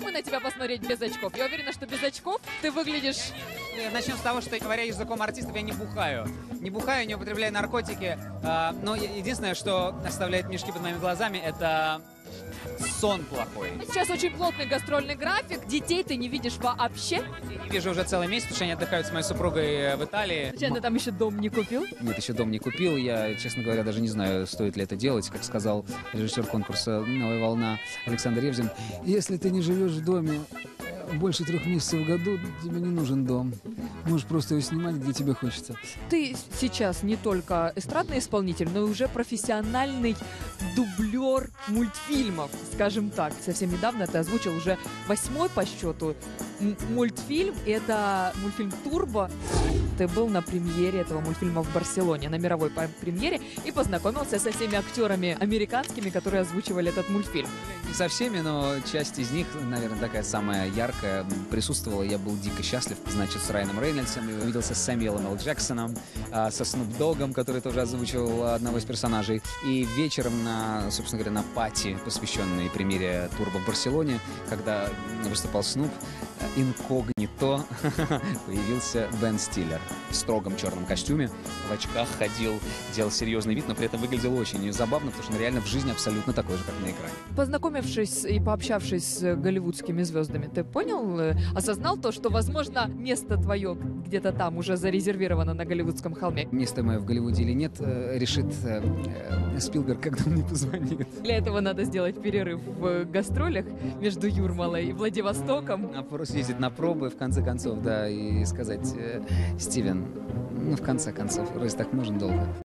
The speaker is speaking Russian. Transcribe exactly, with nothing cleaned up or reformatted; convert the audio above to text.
мы на тебя посмотреть без очков? Я уверена, что без очков ты выглядишь... Начнем с того, что, говоря языком артистов, я не бухаю. Не бухаю, не употребляю наркотики. А, но единственное, что оставляет мешки под моими глазами, это сон плохой. Сейчас очень плотный гастрольный график. Детей ты не видишь вообще? Я не вижу уже целый месяц, потому что они отдыхают с моей супругой в Италии. Случайно там еще дом не купил? Нет, еще дом не купил. Я, честно говоря, даже не знаю, стоит ли это делать. Как сказал режиссер конкурса «Новая волна» Александр Ревзин, если ты не живешь в доме больше трех месяцев в году, тебе не нужен дом. Можешь просто его снимать, где тебе хочется. Ты сейчас не только эстрадный исполнитель, но и уже профессиональный дублер мультфильмов, скажем так. Совсем недавно ты озвучил уже восьмой по счету мультфильм. Это мультфильм «Турбо». Ты был на премьере этого мультфильма в Барселоне, на мировой премьере, и познакомился со всеми актерами американскими, которые озвучивали этот мультфильм. Не со всеми, но часть из них, наверное, такая самая яркая, присутствовала. Я был дико счастлив, значит, с Райаном Рейнольдсом, я увиделся с Сэмюэлом Л. Джексоном, со Снуп Доггом, который тоже озвучивал одного из персонажей. И вечером, на, собственно говоря, на пати, посвященной премьере «Турбо» в Барселоне, когда выступал Снуп, инкогнито появился Бен Стиллер в строгом черном костюме, в очках ходил, делал серьезный вид, но при этом выглядел очень забавно, потому что он реально в жизни абсолютно такой же, как на экране. Познакомившись и пообщавшись с голливудскими звездами, ты понял, осознал то, что, возможно, место твое где-то там уже зарезервировано на голливудском холме? Место мое в Голливуде или нет, решит Спилберг, когда он мне позвонит. Для этого надо сделать перерыв в гастролях между Юрмалой и Владивостоком. Просто ездить на пробы, в конце концов, да, и сказать, Стивен, ну, в конце концов, раз так можно долго.